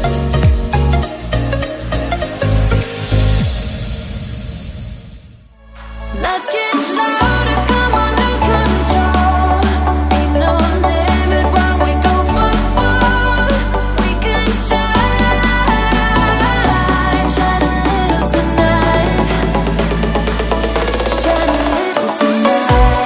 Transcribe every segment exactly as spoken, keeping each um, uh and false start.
Let's get louder, come on, lose control. Ain't no limit when we go for more. We can shine, shine a little tonight. Shine a little tonight.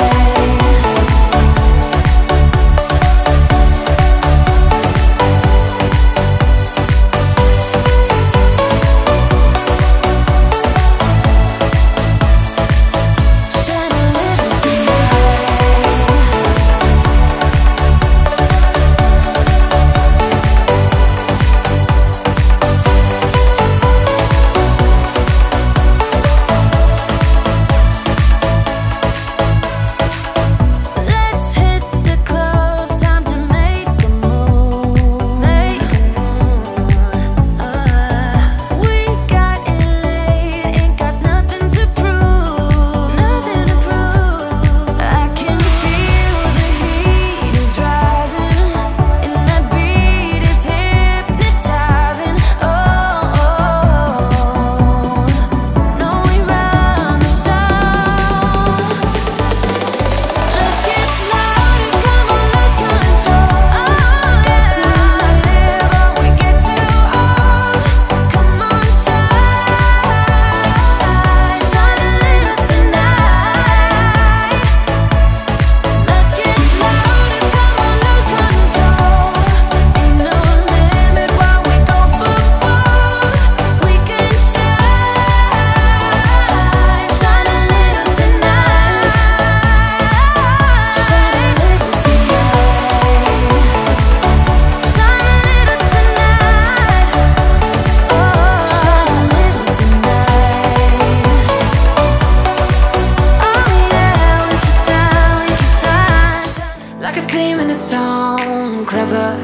Like a theme in a song, clever.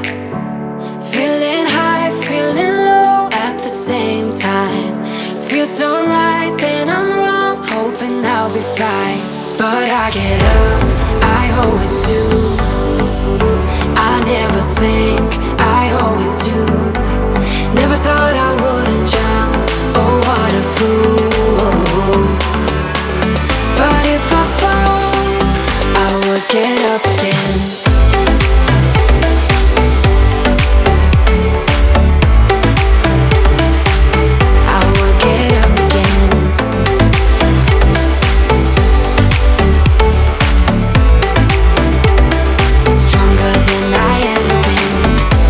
Feeling high, feeling low at the same time. Feels so right, then I'm wrong, hoping I'll be fine. But I get up, I always do. I never think, I always do. Never thought I wouldn't jump, oh what a fool. But if I fall, I would get up again. I would get up again. Stronger than I ever been.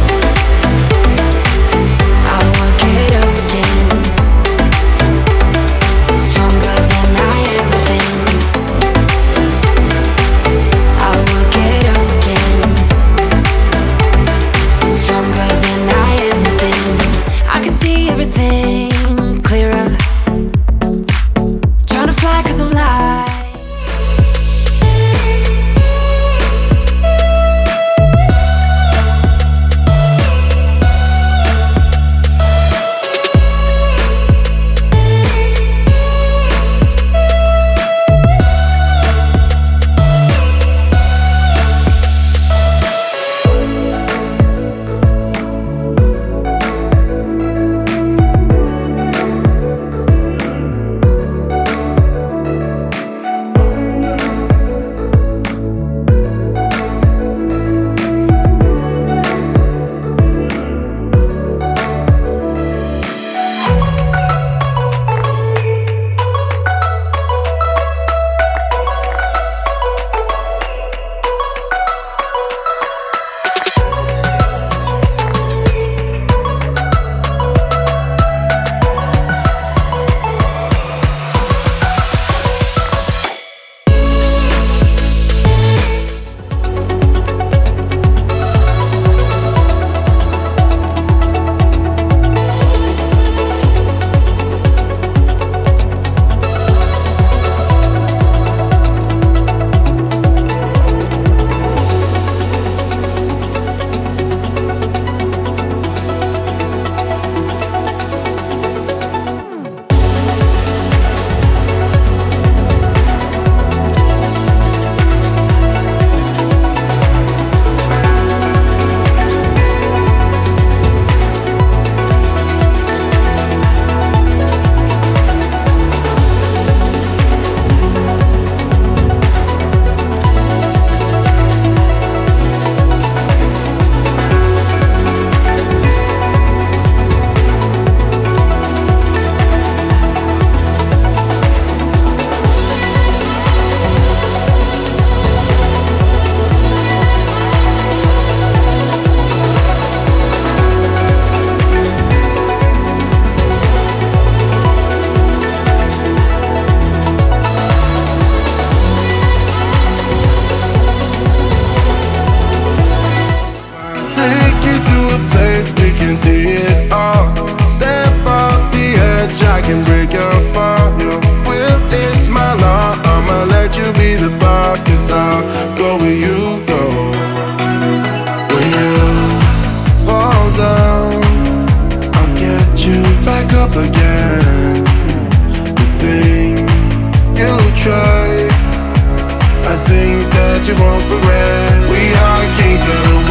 see it all. Step off the edge, I can break your fall. Your will is my law. I'ma let you be the boss, cause I'll go where you go. When you fall down, I'll get you back up again. The things you try are things that you won't regret. We are kings of the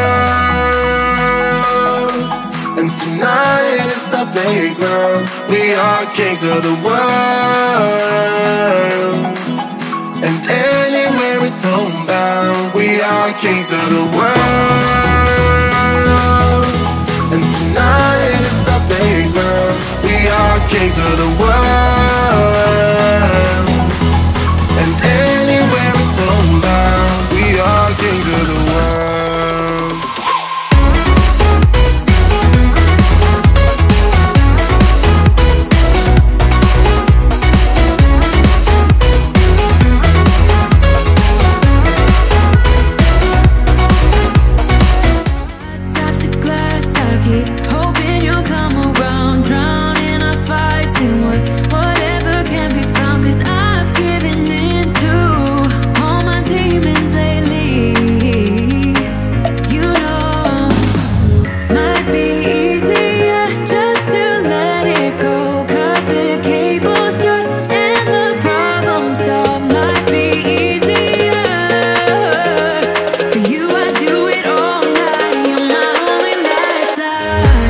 world, and tonight is our playground. We are kings of the world, and anywhere it's homebound. We are kings of the world, and tonight is our playground. We are kings of the world, and anywhere it's homebound. We are kings of the world. After glass, I keep hoping you'll come around. Drowning our fights in what, whatever can be found. Cause I've given in to all my demons lately. You know, might be easier just to let it go. Cut the cable short and the problem solved. Might be easier for you. I do it all night. You're my only lifeline.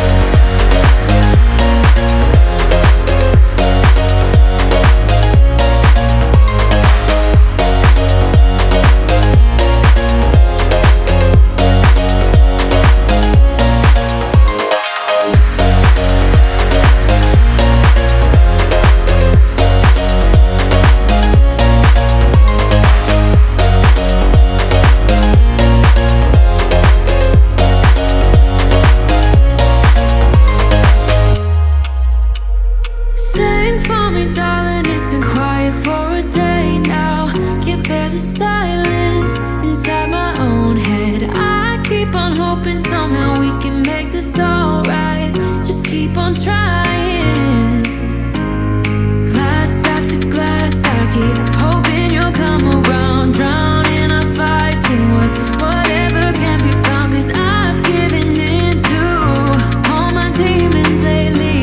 Sing for me, darling, it's been quiet for a day now. Can't bear the silence inside my own head. I keep on hoping somehow we can make this alright. Just keep on trying. Glass after glass, I keep hoping you'll come around. Drowning our fights in what, whatever can be found. Cause I've given in to all my demons lately.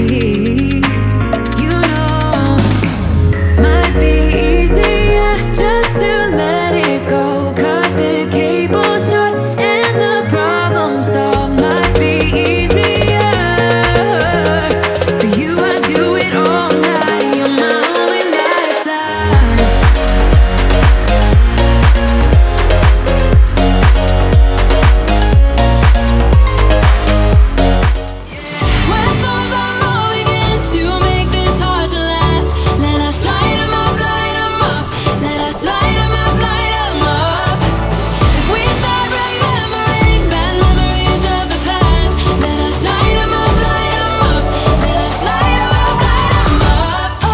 You know, might be easier just to let it go. Cut the cable short and the problem solved. Might be easier for you. I do it all night. You're my only lifeline. When storms are rolling in to make this hard to last, let us light 'em up, light 'em up. Let us light 'em up, light 'em up. If we start remembering bad memories of the past, let us light 'em up, light 'em up. Let us light 'em up, light 'em up. Oh,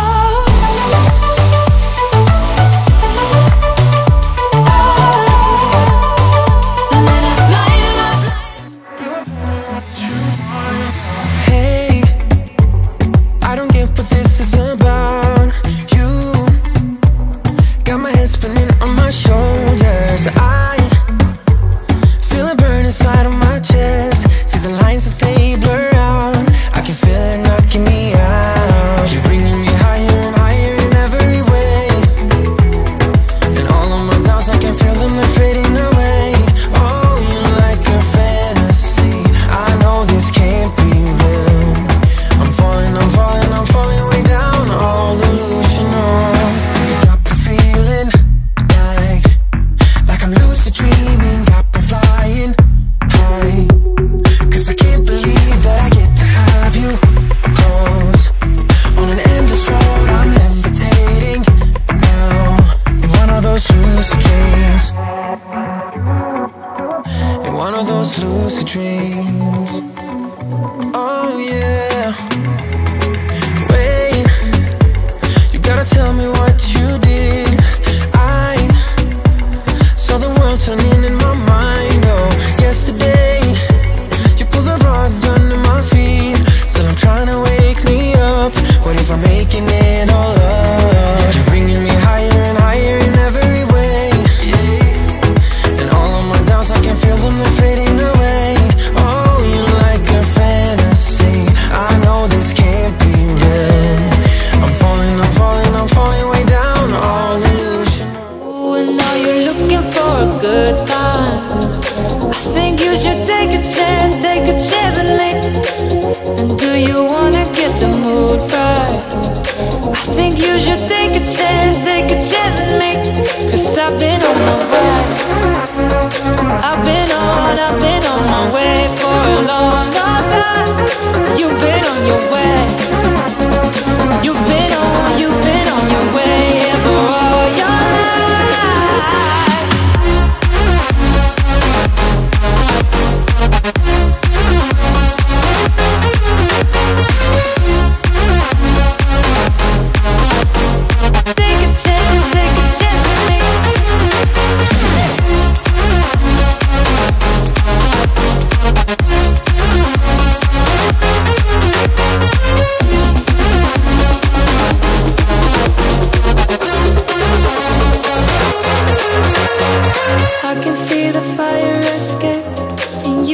let us light 'em up, Hey, I don't get what this is about. You got my head spinning on my shoulders. I feel it burn inside of my chest. See the lines as they blur out. I can feel it knocking me out. You're bringing me higher and higher in every way. And all of my doubts, I can feel them, they're fading away. Oh, you're like a fantasy. I know this can't be real. I'm falling, I'm falling, I'm falling way down. All delusional. Got me feeling like, like I'm lucid dreaming. Got me flying high. Cause I can't believe that I get to have you close. On an endless road, I'm levitating now. In one of those lucid dreams. In one of those lucid dreams. Oh yeah. Wait, you gotta tell me what you did. I saw the world turning in my mind. Oh, yesterday you pulled the rug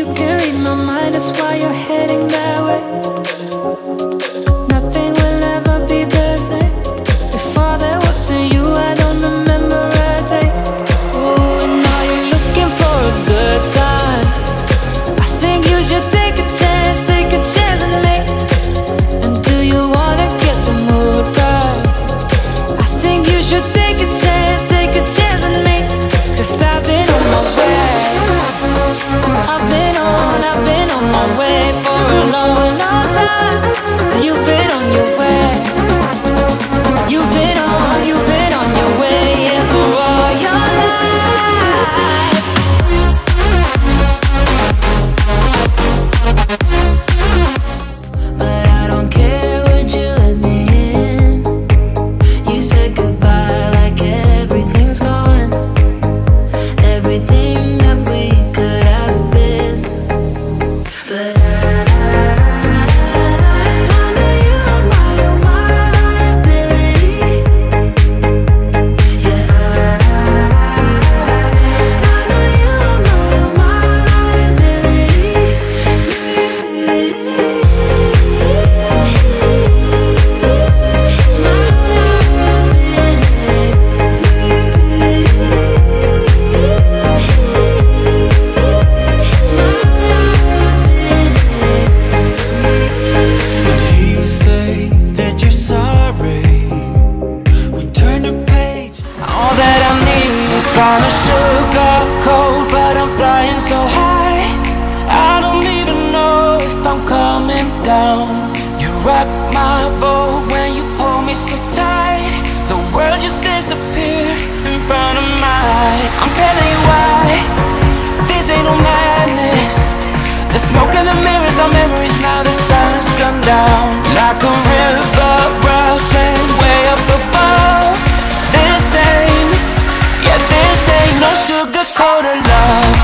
you can read my mind, that's why you're heading that way. Nothing will ever be the same. Before there was a you, I don't remember a day. Ooh, and now you're looking for a good time. I think you should take a chance, take a chance on me. And do you wanna get the mood right? I think you should take a chance, take a chance on me. Cause I've been on my way. I've been on, I've been on my way for a long, long time. You've been on your way. You've been on, you've been on your way, yeah, for all your life. But I don't care, would you let me in? You said goodbye like everything's gone. Everything that we could have been. But I, I know you are my, you're my liability. Yeah, I, I know you are my, you're my liability. You say that you're sorry. We turn the page. All that I need is kinda sugar coat, but I'm flying so high. I don't even know if I'm coming down. You rock my boat when you hold me so tight. The world just disappears in front of my eyes. I'm telling you why. This ain't no madness. The smoke and the mirrors are memories now. The sun's gone down like a river rushing way up above. This ain't, yeah, this ain't no sugar-coated love.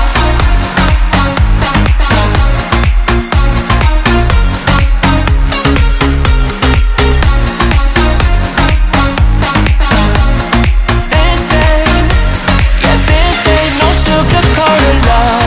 This ain't, yeah, this ain't no sugar-coated love.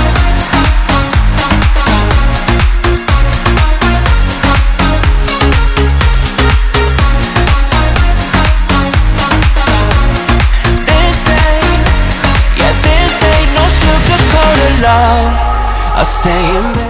This ain't, yeah, this ain't no sugar-coated love. I'll stay in bed.